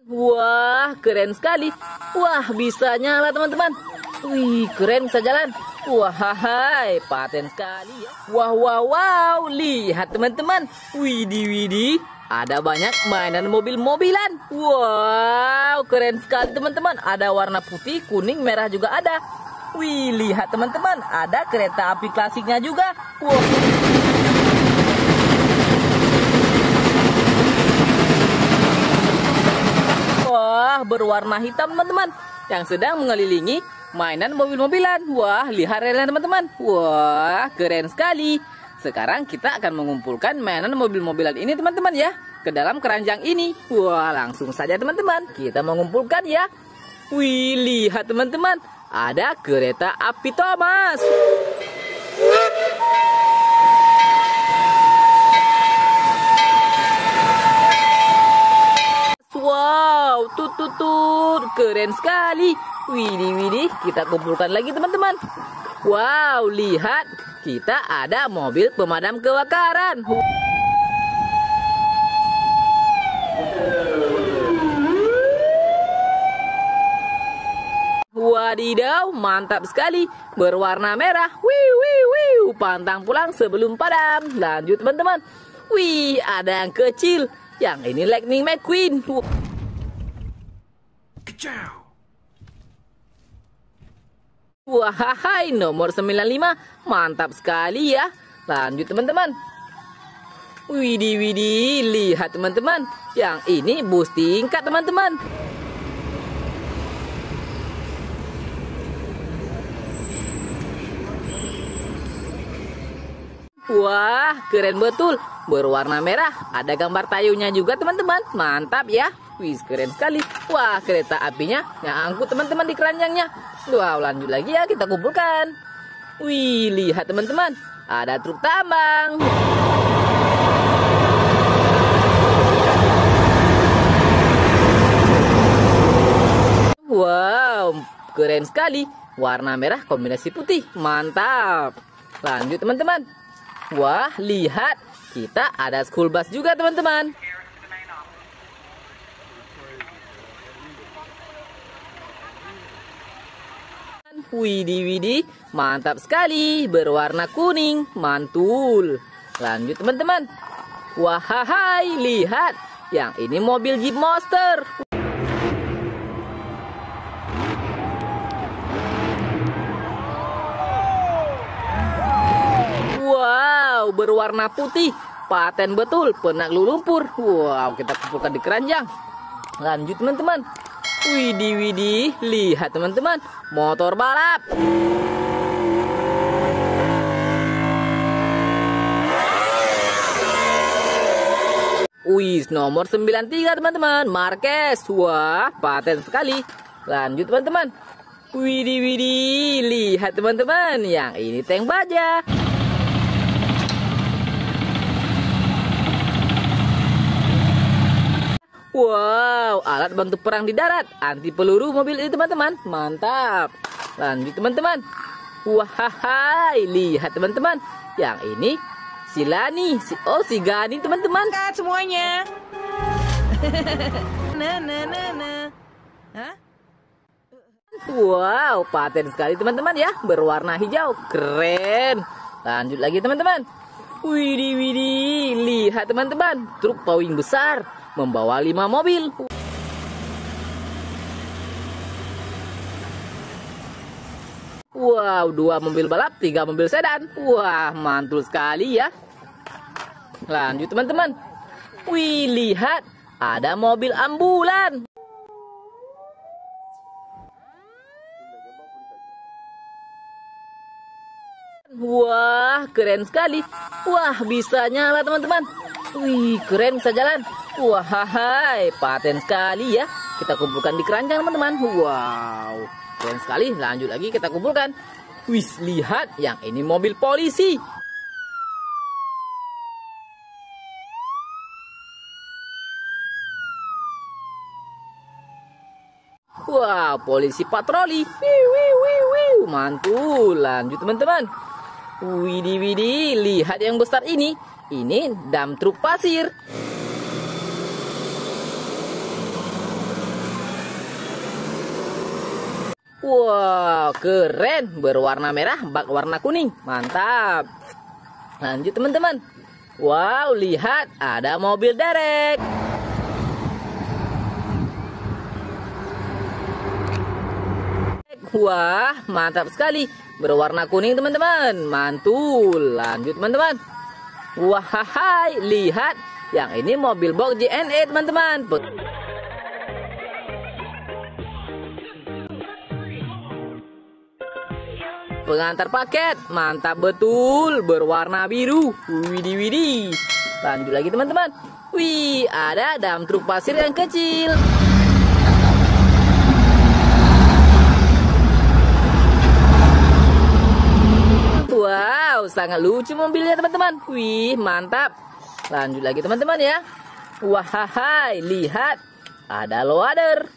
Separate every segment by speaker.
Speaker 1: Wah, keren sekali. Wah, bisa nyala teman-teman. Wih, keren bisa jalan. Wah, hai, paten sekali ya. Wah, wow, wow, lihat teman-teman. Widih, widih. Ada banyak mainan mobil-mobilan. Wow, keren sekali teman-teman. Ada warna putih, kuning, merah juga ada. Wih, lihat teman-teman. Ada kereta api klasiknya juga. Wow. Wah, berwarna hitam teman-teman, yang sedang mengelilingi mainan mobil-mobilan. Wah, lihat relnya teman-teman. Wah, keren sekali. Sekarang kita akan mengumpulkan mainan mobil-mobilan ini teman-teman ya, ke dalam keranjang ini. Wah, langsung saja teman-teman, kita mengumpulkan ya. Wih, lihat teman-teman, ada kereta api Thomas. Wow, tututut, keren sekali. Widih, widih, kita kumpulkan lagi teman-teman. Wow, lihat, kita ada mobil pemadam kebakaran. Wadidaw, mantap sekali, berwarna merah. Wih, wih, wih, pantang pulang sebelum padam. Lanjut teman-teman. Wih, ada yang kecil. Yang ini Lightning McQueen. Wah, hai, nomor 95. Mantap sekali ya. Lanjut teman-teman. Widih, widih, lihat teman-teman. Yang ini bus tingkat teman-teman. Wah, keren betul. Berwarna merah. Ada gambar tayunya juga teman-teman. Mantap ya. Wih, keren sekali. Wah, kereta apinya yang angkut teman-teman di keranjangnya. Wow, lanjut lagi ya, kita kumpulkan. Wih, lihat teman-teman. Ada truk tambang. Wow, keren sekali. Warna merah kombinasi putih. Mantap. Lanjut teman-teman. Wah, lihat, kita ada school bus juga teman-teman. Widih, widih, mantap sekali, berwarna kuning, mantul. Lanjut teman-teman. Wah, hai, lihat, yang ini mobil Jeep Monster. Wow, berwarna putih, paten betul, penakluk lumpur. Wow, kita kumpulkan di keranjang. Lanjut teman-teman. Widih, widih, lihat teman-teman, motor balap. Wih, nomor 93 teman-teman, Marquez. Wah, paten sekali. Lanjut teman-teman. Widih, widih, lihat teman-teman, yang ini tank baja. Wow, alat bantu perang di darat, anti peluru mobil ini teman-teman. Mantap. Lanjut teman-teman. Wah, hai, lihat teman-teman. Yang ini si Lani, si Gani teman-teman.
Speaker 2: Semuanya. Nah. Hah?
Speaker 1: Wow, paten sekali teman-teman ya, berwarna hijau, keren. Lanjut lagi teman-teman. Widih, widih, lihat teman-teman, truk towing besar membawa 5 mobil. Wow, 2 mobil balap, 3 mobil sedan. Wah, mantul sekali ya. Lanjut teman-teman. Wih, lihat, ada mobil ambulan. Wah, keren sekali. Wah, bisa nyala teman-teman. Wih, keren bisa jalan. Wah, hai, paten sekali ya. Kita kumpulkan di keranjang teman-teman. Wow, keren sekali. Lanjut lagi kita kumpulkan. Wih, lihat, yang ini mobil polisi. Wah, polisi patroli. Wiu, mantul. Lanjut teman-teman. Widih, widih, lihat yang besar ini. Ini dam truk pasir. Wow, keren. Berwarna merah, bak warna kuning. Mantap. Lanjut teman-teman. Wow, lihat ada mobil derek. Wah, mantap sekali. Berwarna kuning teman-teman. Mantul. Lanjut teman-teman. Wah, hai, lihat. Yang ini mobil box JNE teman-teman. Pengantar paket. Mantap betul. Berwarna biru. Widih, widih. Lanjut lagi teman-teman. Wih, ada dump truk pasir yang kecil. Wow, sangat lucu mobilnya teman-teman. Wih, mantap. Lanjut lagi teman-teman ya. Wah, hai, lihat. Ada loader.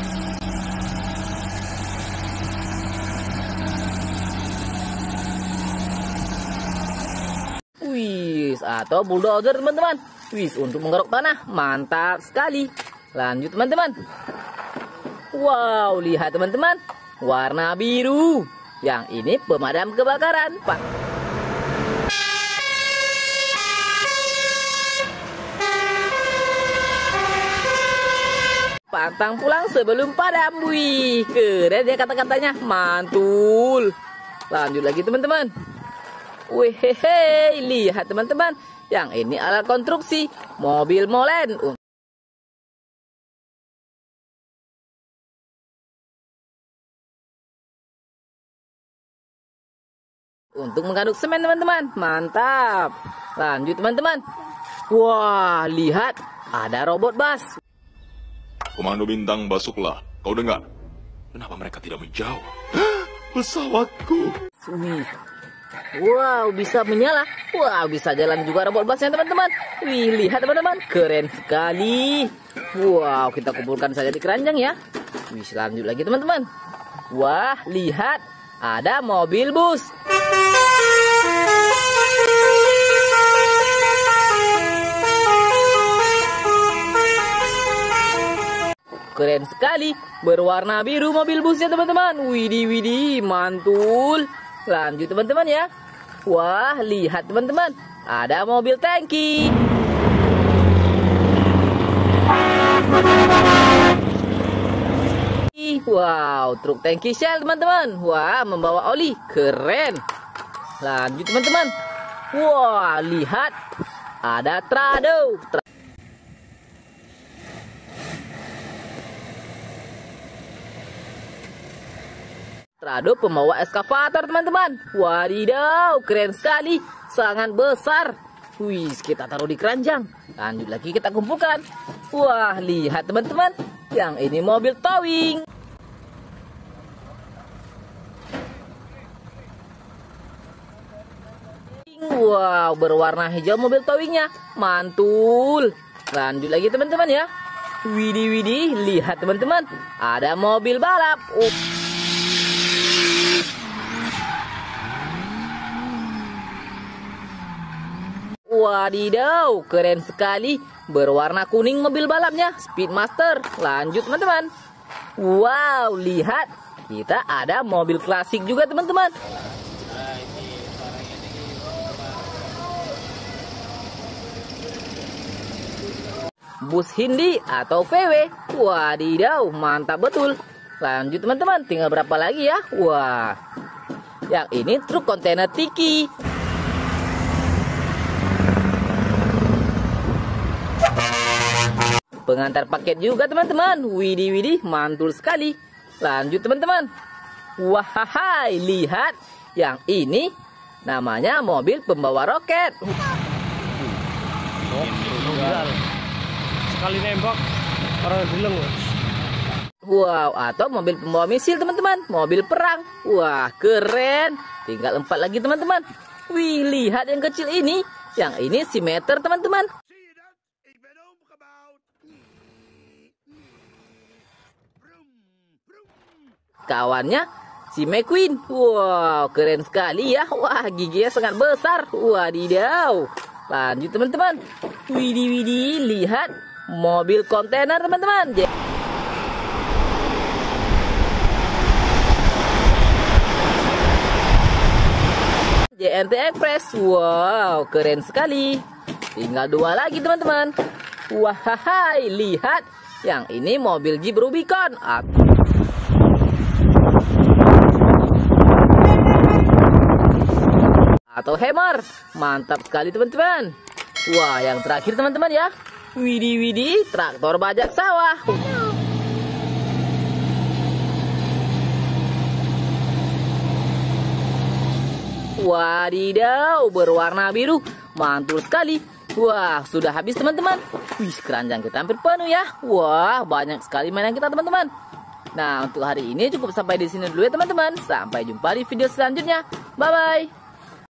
Speaker 1: Wih, atau bulldozer teman-teman. Wih, untuk menggerok tanah. Mantap sekali. Lanjut teman-teman. Wow, lihat teman-teman. Warna biru. Yang ini pemadam kebakaran, Pak. Pantang pulang sebelum padam. Wih, keren ya kata-katanya. Mantul. Lanjut lagi teman-teman. Wih, hehe, lihat teman-teman. Yang ini alat konstruksi mobil molen. Untuk mengaduk semen teman-teman. Mantap. Lanjut teman-teman. Wah, lihat. Ada robot bus.
Speaker 3: Komando bintang, masuklah. Kau dengar? Kenapa mereka tidak menjawab? Pesawatku.
Speaker 1: Wih. Wow, bisa menyala. Wow, bisa jalan juga robot busnya teman-teman. Wih, lihat teman-teman. Keren sekali. Wow, kita kumpulkan saja di keranjang ya. Wih, lanjut lagi teman-teman. Wah, lihat. Ada mobil bus. Keren sekali. Berwarna biru mobil busnya teman-teman. Widih, widih. Mantul. Lanjut teman-teman ya. Wah, lihat teman-teman. Ada mobil tangki. Wow, truk tangki Shell teman-teman. Wah, membawa oli. Keren. Lanjut teman-teman. Wah, lihat. Ada trado. Trado pembawa eskavator teman-teman. Wadidaw, keren sekali. Sangat besar. Wih, kita taruh di keranjang. Lanjut lagi kita kumpulkan. Wah, lihat teman-teman. Yang ini mobil towing. Wow, berwarna hijau mobil towingnya. Mantul. Lanjut lagi teman-teman ya. Widih, widih. Lihat teman-teman. Ada mobil balap. Wadidaw, keren sekali. Berwarna kuning mobil balapnya. Speedmaster. Lanjut teman-teman. Wow, lihat. Kita ada mobil klasik juga teman-teman. Bus Hindi atau VW. Wadidaw, mantap betul. Lanjut teman-teman, tinggal berapa lagi ya? Wah, yang ini truk kontainer tiki. Pengantar paket juga teman-teman. Widih, widih, mantul sekali. Lanjut teman-teman. Wah, lihat. Yang ini namanya mobil pembawa roket.
Speaker 4: Sekali nembak orang dileng.
Speaker 1: Wow, atau mobil pembawa misil teman-teman. Mobil perang. Wah, keren. Tinggal 4 lagi teman-teman. Wih, lihat yang kecil ini. Yang ini si meter teman-teman. Kawannya si McQueen. Wow, keren sekali ya. Wah, giginya sangat besar. Wadidaw. Lanjut teman-teman. Widih, widih, lihat mobil kontainer teman-teman. JNT Express. Wow, keren sekali. Tinggal 2 lagi teman-teman. Wahai, lihat. Yang ini mobil Jeep Rubicon. Atau Hammer. Mantap sekali teman-teman. Wah, yang terakhir teman-teman ya. Widih, traktor bajak sawah. Wadidaw, berwarna biru. Mantul sekali. Wah, sudah habis teman-teman. Wih, keranjang kita hampir penuh ya. Wah, banyak sekali mainan kita teman-teman. Nah, untuk hari ini cukup sampai di sini dulu ya teman-teman. Sampai jumpa di video selanjutnya. Bye-bye.